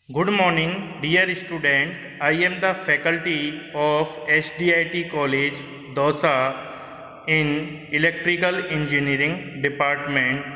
Good morning, dear student. I am the faculty of SDIT College, Dausa in Electrical Engineering Department.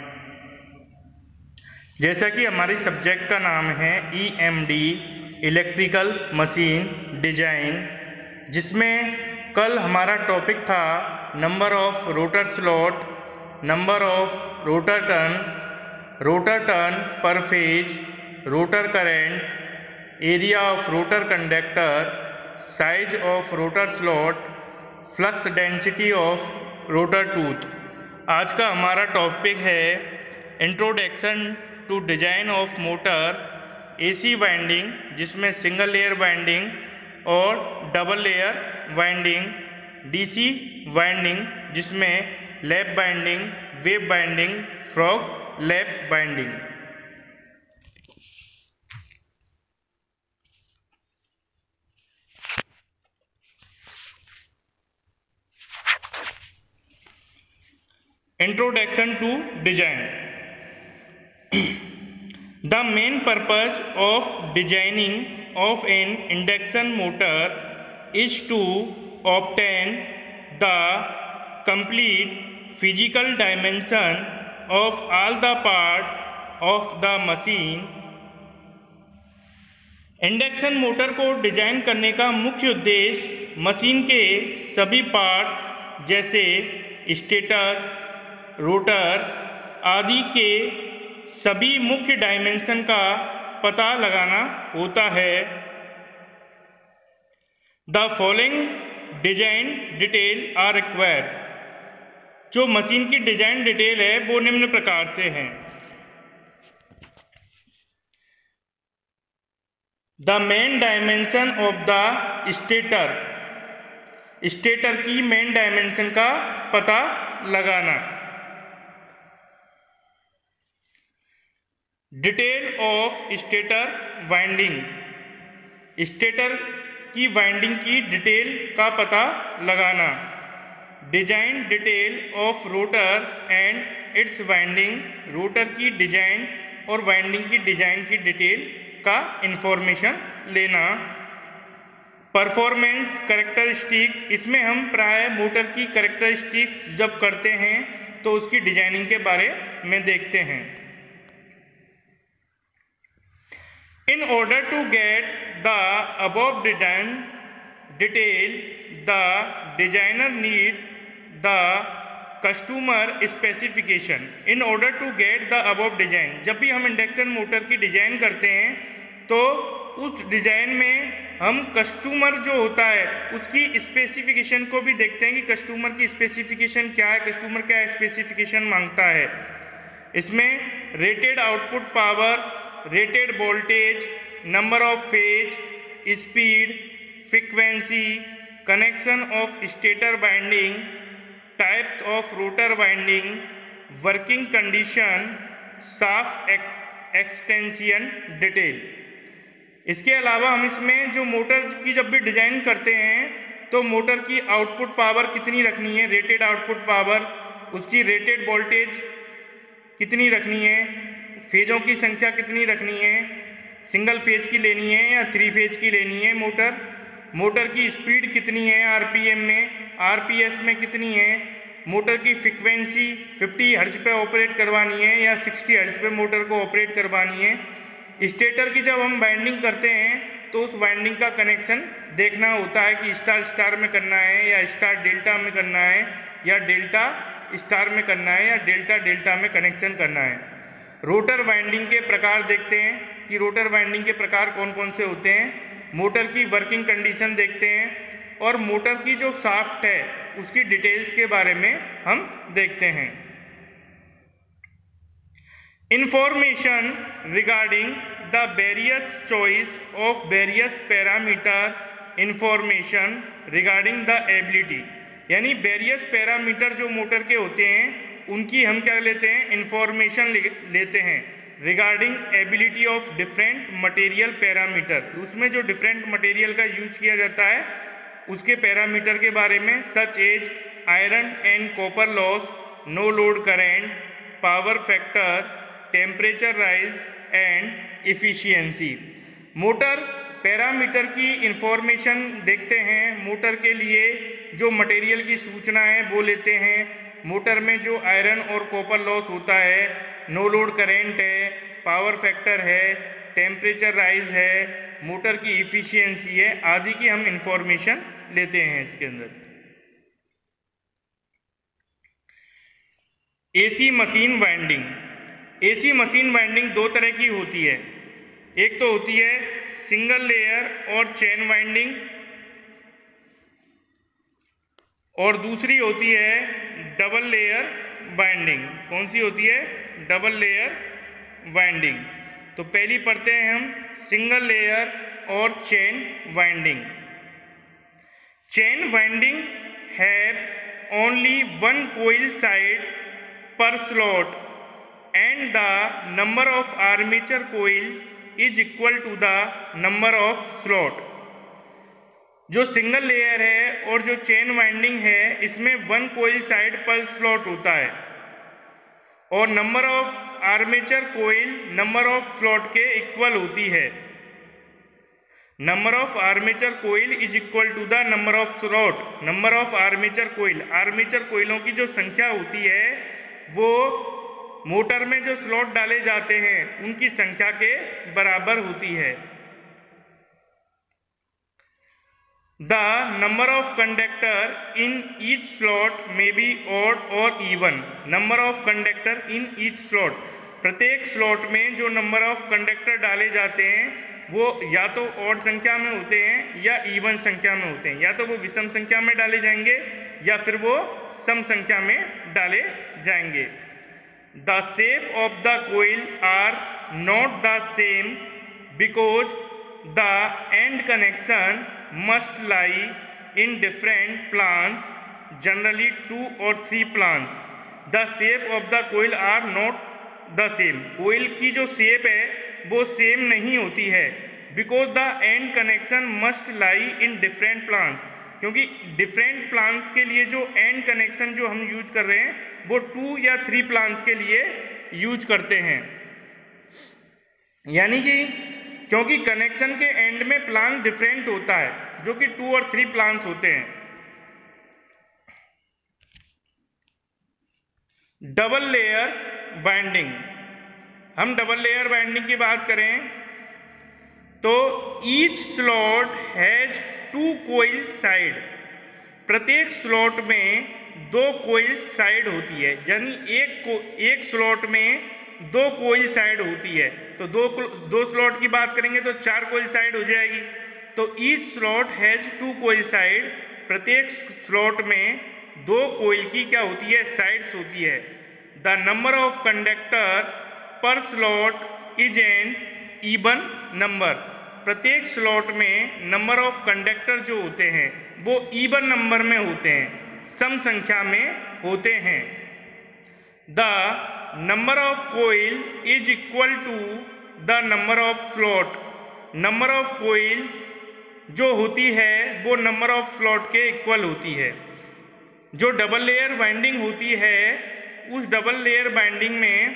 जैसा कि हमारी subject का नाम है EMD इलेक्ट्रिकल मशीन डिजाइन, जिसमें कल हमारा टॉपिक था number of rotor slot, number of rotor turn per phase, rotor current, area of rotor conductor, size of rotor slot, flux density of rotor tooth. आज का हमारा टॉपिक है introduction to design of motor, AC winding जिसमें single layer winding और double layer winding, DC winding जिसमें lap winding, wave winding, frog lap winding. Introduction to design. The main purpose of designing of an induction motor is to obtain the complete physical dimension of all the parts of the machine. Induction motor को design करने का मुख्य उद्देश्य machine के सभी parts जैसे stator, rotor आदि के सभी मुख्य डायमेंशन का पता लगाना होता है। The following design detail are required. जो मशीन की डिजाइन डिटेल है वो निम्न प्रकार से हैं। The main dimension of the stator, stator की मेन डायमेंशन का पता लगाना। Detail of stator winding, stator की वाइंडिंग की डिटेल का पता लगाना। Design detail of rotor and its winding, rotor की डिजाइन और वाइंडिंग की डिजाइन की डिटेल का इंफॉर्मेशन लेना। परफॉर्मेंस कैरेक्टरिस्टिक्स, इसमें हम प्राय मोटर की कैरेक्टरिस्टिक्स जब करते हैं तो उसकी डिजाइनिंग के बारे में देखते हैं। In order to get the above design detail, the designer need the customer specification. In order to get the above design, जब भी हम इंडक्शन मोटर की डिजाइन करते हैं तो उस डिजाइन में हम कस्टमर जो होता है उसकी स्पेसिफिकेशन को भी देखते हैं कि कस्टमर की स्पेसिफिकेशन क्या है, कस्टमर क्या स्पेसिफिकेशन मांगता है। इसमें rated output power, rated voltage, number of phase, speed, frequency, connection of stator winding, types of rotor winding, working condition, shaft extension detail. इसके अलावा हम इसमें जो मोटर की जब भी डिजाइन करते हैं तो मोटर की आउटपुट पावर कितनी रखनी है, रेटेड आउटपुट पावर, उसकी रेटेड वोल्टेज कितनी रखनी है, फेजों की संख्या कितनी रखनी है, सिंगल फेज की लेनी है या 3 फेज की लेनी है मोटर की स्पीड कितनी है आरपीएम में, आरपीएस में कितनी है, मोटर की फ्रीक्वेंसी 50 हर्ट्ज पे ऑपरेट करवानी है या 60 हर्ट्ज पे मोटर को ऑपरेट करवानी है। स्टेटर की जब हम वाइंडिंग करते हैं तो उस वाइंडिंग का कनेक्शन देखना होता है कि स्टार स्टार में करना है या स्टार डेल्टा में करना है या डेल्टा स्टार में करना है या डेल्टा डेल्टा में कनेक्शन करना है। रोटर वाइंडिंग के प्रकार देखते हैं कि रोटर वाइंडिंग के प्रकार कौन कौन से होते हैं। मोटर की वर्किंग कंडीशन देखते हैं और मोटर की जो शाफ्ट है उसकी डिटेल्स के बारे में हम देखते हैं। Information regarding the various choice of various parameter, information regarding the ability, यानी वेरियस पैरामीटर जो मोटर के होते हैं उनकी हम क्या लेते हैं, इंफॉर्मेशन लेते हैं regarding ability of different material parameter. उसमें जो डिफरेंट मटेरियल का यूज किया जाता है उसके पैरामीटर के बारे में, such as iron and copper loss, no load current, power factor, temperature rise and efficiency. Motor parameter की इंफॉर्मेशन देखते हैं, मोटर के लिए जो मटेरियल की सूचना है वो लेते हैं, मोटर में जो आयरन और कॉपर लॉस होता है, नो लोड करेंट है, पावर फैक्टर है, टेम्परेचर राइज है, मोटर की इफिशियंसी है, आदि की हम इंफॉर्मेशन लेते हैं इसके अंदर। AC machine winding. AC machine winding दो तरह की होती है, एक तो होती है सिंगल लेयर और चेन वाइंडिंग, और दूसरी होती है डबल लेयर वाइंडिंग। कौन सी होती है? Double layer winding. तो पहली पढ़ते हैं हम सिंगल लेयर और chain winding. Chain winding have only one coil side per slot and the number of armature coil is equal to the number of slot। जो सिंगल लेयर है और जो चेन वाइंडिंग है इसमें one coil side per slot होता है और number of armature coil number of slot के इक्वल होती है। Number of armature coil is equal to the number of slot. Number of armature coil, armature कोइलों की जो संख्या होती है वो मोटर में जो स्लॉट डाले जाते हैं उनकी संख्या के बराबर होती है। The number of conductor in each slot में बी ऑड और even. Number of conductor in each slot, प्रत्येक स्लॉट में जो नंबर ऑफ कंडक्टर डाले जाते हैं वो या तो ऑड संख्या में होते हैं या इवन संख्या में होते हैं, या तो वो विषम संख्या में डाले जाएंगे या फिर वो सम संख्या में डाले जाएंगे। The shape of the coil are not the same because the end connection must lie in different plans, generally 2 और 3 plans. The shape of the coil are not the same, coil की जो शेप है वो same नहीं होती है। Because the end connection must lie in different plans, क्योंकि different plans के लिए जो एंड कनेक्शन जो हम यूज कर रहे हैं वो 2 या 3 प्लान्स के लिए यूज करते हैं। यानी कि क्योंकि कनेक्शन के एंड में प्लान डिफरेंट होता है जो कि 2 और 3 प्लान्स होते हैं। Double layer binding. हम डबल लेयर बाइंडिंग की बात करें तो each slot has 2 coil side. प्रत्येक स्लॉट में 2 कोइल साइड होती है, यानी एक स्लॉट में 2 कोइल साइड होती है। तो दो स्लॉट की बात करेंगे तो 4 कोइल साइड हो जाएगी। तो each slot has 2 coil side, प्रत्येक स्लॉट में 2 कोइल की क्या होती है? साइड्स होती है। The number of conductor per slot is an even number. प्रत्येक स्लॉट में नंबर ऑफ कंडक्टर जो होते हैं वो इवन नंबर में होते हैं, सम संख्या में होते हैं। The number of coil is equal to the number of slot. Number of coil जो होती है वो नंबर ऑफ स्लॉट के इक्वल होती है। जो डबल लेयर बाइंडिंग होती है उस डबल लेयर बाइंडिंग में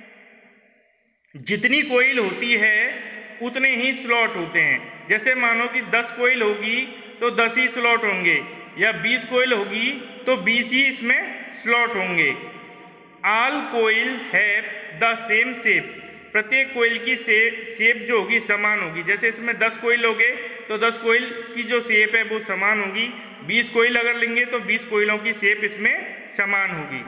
जितनी कोइल होती है उतने ही स्लॉट होते हैं। जैसे मानो कि 10 कोइल होगी तो 10 ही स्लॉट होंगे, या 20 कोइल होगी तो 20 ही इसमें स्लॉट होंगे। All coil have the same shape. प्रत्येक कोइल की शेप जो होगी समान होगी। जैसे इसमें 10 कोइल हो गए तो 10 कोइल की जो शेप है वो समान होगी। 20 कोइल अगर लेंगे तो 20 कोइलों की शेप इसमें समान होगी।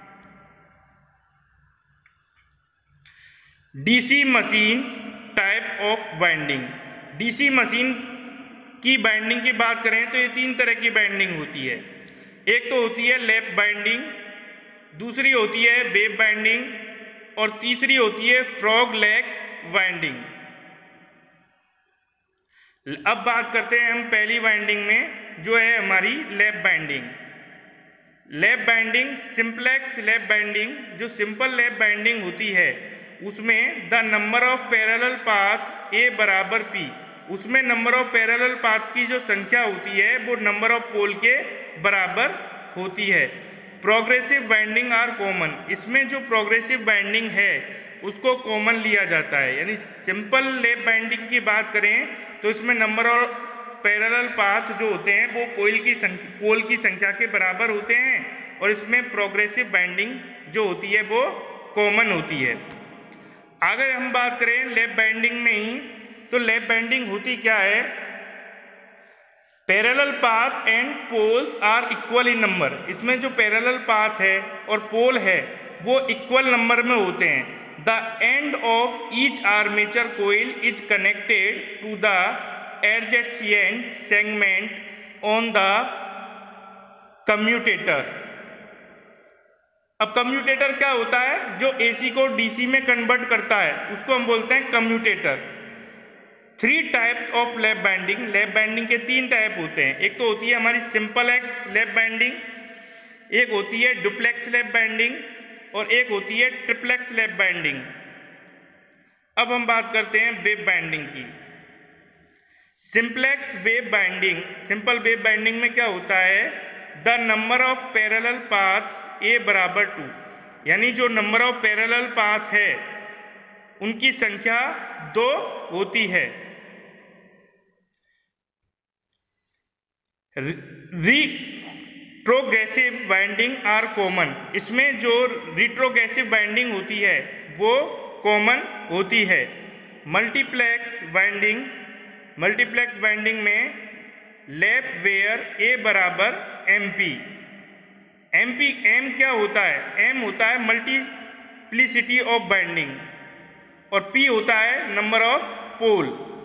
DC machine type of binding. DC machine की बाइंडिंग की बात करें तो ये 3 तरह की बाइंडिंग होती है। एक तो होती है लैप बाइंडिंग, दूसरी होती है वेव बाइंडिंग और तीसरी होती है फ्रॉग लेग बाइंडिंग। अब बात करते हैं हम पहली बाइंडिंग में जो है हमारी lap binding. Lap binding simplex lap binding, जो सिंपल लैप बाइंडिंग होती है उसमें the number of parallel path A बराबर पी। उसमें नंबर ऑफ पैरेलल पाथ की जो संख्या होती है वो नंबर ऑफ पोल के बराबर होती है। Progressive binding are common. इसमें जो प्रोग्रेसिव बाइंडिंग है उसको कॉमन लिया जाता है। यानी सिंपल लैप बाइंडिंग की बात करें तो इसमें नंबर ऑफ पैरेलल पाथ जो होते हैं वो पोल की संख्या के बराबर होते हैं और इसमें प्रोग्रेसिव बाइंडिंग जो होती है वो कॉमन होती है। अगर हम बात करें लैप बाइंडिंग में ही, तो लैप बाइंडिंग होती क्या है, parallel path and poles are equal in number. इसमें जो पैरेलल पाथ है और पोल है वो इक्वल नंबर में होते हैं। The end of each armature coil is connected to the adjacent segment on the commutator. अब कम्यूटेटर क्या होता है, जो एसी को डीसी में कन्वर्ट करता है उसको हम बोलते हैं commutator. 3 types of lap binding. Lap binding के 3 टाइप होते हैं। एक तो होती है हमारी सिंपल एक्स लैप बाइंडिंग, एक होती है डुप्लेक्स लैप बाइंडिंग और एक होती है ट्रिप्लेक्स लैप बाइंडिंग। अब हम बात करते हैं वेव बाइंडिंग की। Simplex wave binding, simple wave binding में क्या होता है, the number of parallel path A बराबर 2, यानी जो नंबर ऑफ पैरेलल पाथ है उनकी संख्या 2 होती है। Retrogressive binding are common. इसमें जो रिट्रोग्रेसिव बाइंडिंग होती है वो कॉमन होती है। मल्टीप्लेक्स बाइंडिंग में लैप वेयर ए बराबर MP। एम क्या होता है, M होता है मल्टीप्लिसिटी ऑफ बाइंडिंग और P होता है number of pole.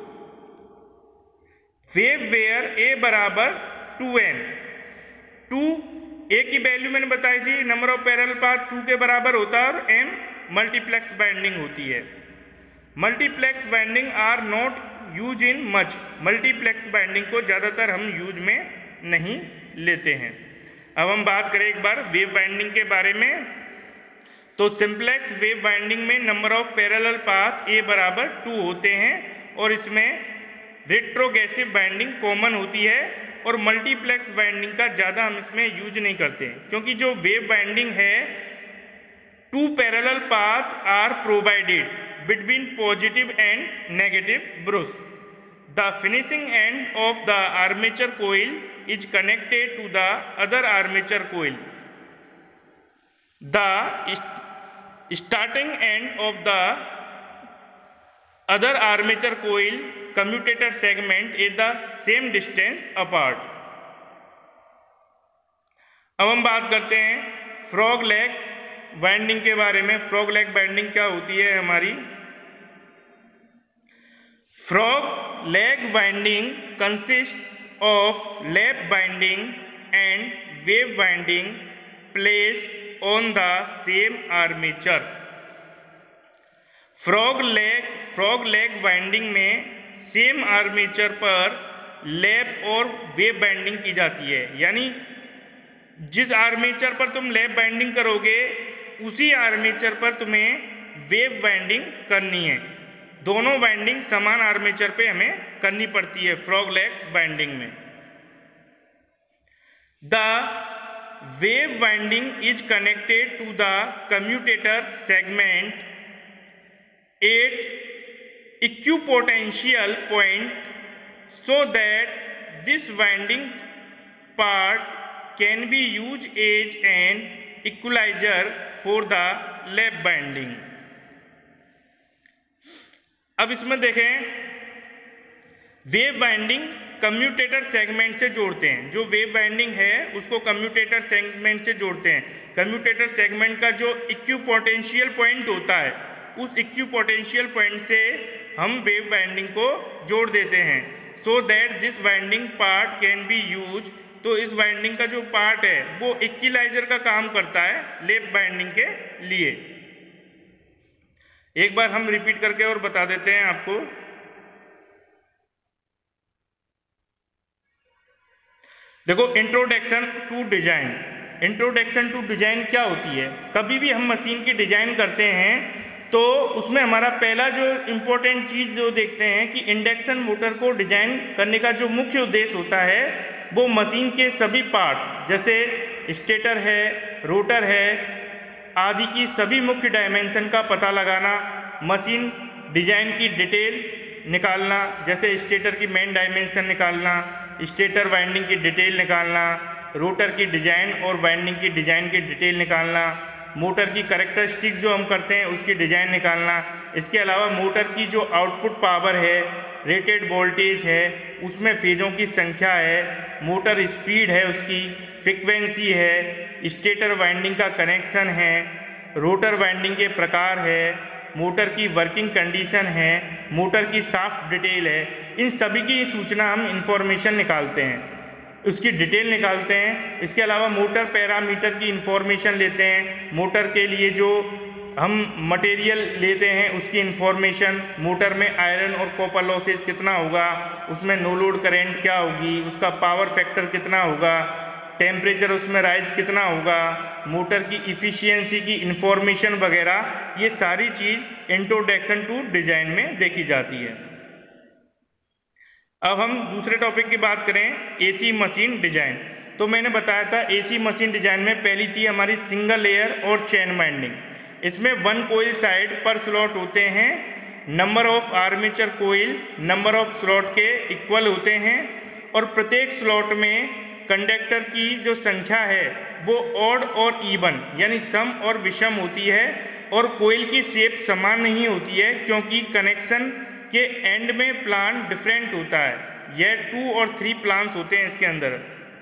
Wave where A बराबर 2N। 2 ए की वैल्यू मैंने बताई थी, नंबर ऑफ पैरेलल पाथ 2 के बराबर होता है और M मल्टीप्लेक्स बाइंडिंग होती है। Multiplex binding are not use in much. Multiplex binding को ज़्यादातर हम यूज में नहीं लेते हैं। अब हम बात करें एक बार वेव बाइंडिंग के बारे में, तो सिंपलेक्स वेव बाइंडिंग में number of parallel path A बराबर 2 होते हैं और इसमें रिट्रोग्रेसिव बाइंडिंग कॉमन होती है और मल्टीप्लेक्स बाइंडिंग का ज़्यादा हम इसमें यूज नहीं करते हैं, क्योंकि जो वेव बाइंडिंग है 2 parallel path are provided between positive and negative brush. The finishing end of the armature coil is connected to the other armature coil. The starting end of the other armature coil commutator segment is the same distance apart. अब हम बात करते हैं frog leg binding के बारे में। Frog leg binding क्या होती है हमारी, frog leg binding consists of lap binding and wave binding placed on the same armature. frog leg binding में सेम आर्मेचर पर लैप और वेव बाइंडिंग की जाती है। यानी जिस आर्मेचर पर तुम लैप बाइंडिंग करोगे उसी आर्मेचर पर तुम्हें वेव बाइंडिंग करनी है। दोनों बाइंडिंग समान आर्मेचर पे हमें करनी पड़ती है फ्रॉग लेग बाइंडिंग में। The wave binding is connected to the commutator segment at equipotential point so that this binding part can be use as an equaliser for the lap binding. अब इसमें देखें wave binding commutator segment से जोड़ते हैं। जो wave binding है उसको commutator segment से जोड़ते हैं। कम्यूटेटर सेगमेंट का जो इक्विपोटेंशियल पॉइंट होता है उस इक्विपोटेंशियल पॉइंट से हम वेव बाइंडिंग को जोड़ देते हैं so that this binding part can be use. तो इस बाइंडिंग का जो पार्ट है वो इक्विलाइजर का काम करता है लैप बाइंडिंग के लिए। एक बार हम रिपीट करके और बता देते हैं आपको। देखो introduction to design. Introduction to design क्या होती है, कभी भी हम मशीन की डिजाइन करते हैं तो उसमें हमारा पहला जो इम्पोर्टेंट चीज़ जो देखते हैं कि इंडक्शन मोटर को डिजाइन करने का जो मुख्य उद्देश्य होता है वो मशीन के सभी पार्ट्स जैसे स्टेटर है, रोटर है, आदि की सभी मुख्य डायमेंशन का पता लगाना, मशीन डिजाइन की डिटेल निकालना, जैसे स्टेटर की मेन डायमेंशन निकालना, स्टेटर वाइंडिंग की डिटेल निकालना, रोटर की डिजाइन और वाइंडिंग की डिजाइन की डिटेल निकालना, मोटर की कैरेक्टरिस्टिक्स जो हम करते हैं उसकी डिजाइन निकालना। इसके अलावा मोटर की जो आउटपुट पावर है, रेटेड वोल्टेज है, उसमें फेजों की संख्या है, मोटर स्पीड है, उसकी फ्रीक्वेंसी है, स्टेटर वाइंडिंग का कनेक्शन है, रोटर वाइंडिंग के प्रकार है, मोटर की वर्किंग कंडीशन है, मोटर की शाफ्ट डिटेल है, इन सभी की सूचना हम इंफॉर्मेशन निकालते हैं, उसकी डिटेल निकालते हैं। इसके अलावा मोटर पैरामीटर की इंफॉर्मेशन लेते हैं, मोटर के लिए जो हम मटेरियल लेते हैं उसकी इंफॉर्मेशन, मोटर में आयरन और कॉपर लॉसेज कितना होगा, उसमें नो लोड करेंट क्या होगी, उसका पावर फैक्टर कितना होगा, टेम्परेचर उसमें राइज कितना होगा, मोटर की इफ़िशियंसी की इंफॉर्मेशन वगैरह, ये सारी चीज़ इंट्रोडक्शन टू डिज़ाइन में देखी जाती है। अब हम दूसरे टॉपिक की बात करें, एसी मशीन डिज़ाइन। तो मैंने बताया था एसी मशीन डिज़ाइन में पहली थी हमारी सिंगल लेयर और चेन वाइंडिंग। इसमें 1 कोयल साइड पर स्लॉट होते हैं, number of armature coil number of slot के इक्वल होते हैं, और प्रत्येक स्लॉट में कंडक्टर की जो संख्या है वो ऑड और इवन यानी सम और विषम होती है, और कोयल की शेप समान नहीं होती है क्योंकि कनेक्शन के एंड में प्लान डिफरेंट होता है। यह 2 और 3 प्लान्स होते हैं इसके अंदर।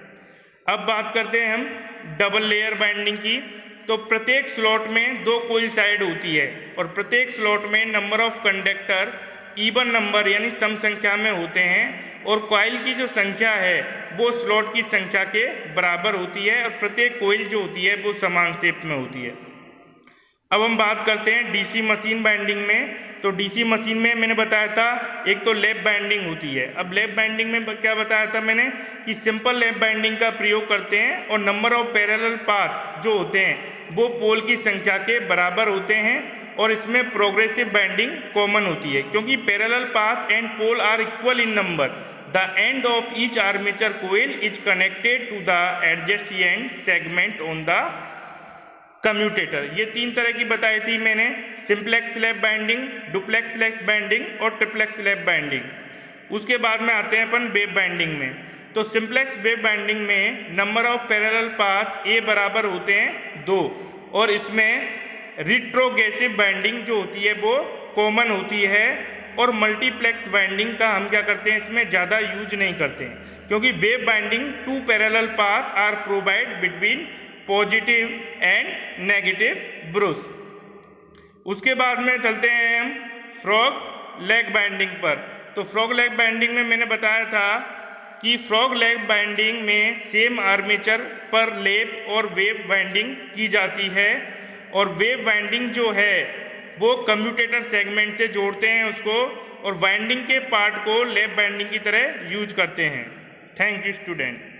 अब बात करते हैं हम डबल लेयर बाइंडिंग की। तो प्रत्येक स्लॉट में 2 कोयल साइड होती है और प्रत्येक स्लॉट में number of conductor even number यानी सम संख्या में होते हैं, और कॉइल की जो संख्या है वो स्लॉट की संख्या के बराबर होती है, और प्रत्येक कोयल जो होती है वो समान शेप में होती है। अब हम बात करते हैं डीसी मशीन बाइंडिंग में। तो डीसी मशीन में मैंने बताया था एक तो लैप बाइंडिंग होती है। अब लैप बाइंडिंग में क्या बताया था मैंने कि सिंपल लैप बाइंडिंग का प्रयोग करते हैं, और नंबर ऑफ पैरेलल पाथ जो होते हैं वो पोल की संख्या के बराबर होते हैं, और इसमें प्रोग्रेसिव बाइंडिंग कॉमन होती है क्योंकि parallel path and pole are equal in number. The end of each armature coil is connected to the adjacent segment on the commutator. ये 3 तरह की बताई थी मैंने, simplex lap binding, duplex lap binding और ट्रिप्लेक्स लैप बाइंडिंग। उसके बाद में आते हैं अपन वेव बाइंडिंग में। तो सिंप्लेक्स वेव बाइंडिंग में number of parallel path A बराबर होते हैं 2, और इसमें रिट्रोगेसिव बाइंडिंग जो होती है वो कॉमन होती है, और मल्टीप्लेक्स बाइंडिंग का हम क्या करते हैं इसमें ज़्यादा यूज नहीं करते हैं क्योंकि wave binding 2 parallel path are provide between positive and negative brush. उसके बाद में चलते हैं हम फ्रॉग लेग बाइंडिंग पर। तो फ्रॉग लेग बाइंडिंग में मैंने बताया था कि फ्रॉग लेग बाइंडिंग में सेम आर्मेचर पर लैप और वेव बाइंडिंग की जाती है, और वेव बाइंडिंग जो है वो कम्यूटेटर सेगमेंट से जोड़ते हैं उसको, और वाइंडिंग के पार्ट को लैप बाइंडिंग की तरह यूज करते हैं। Thank you student.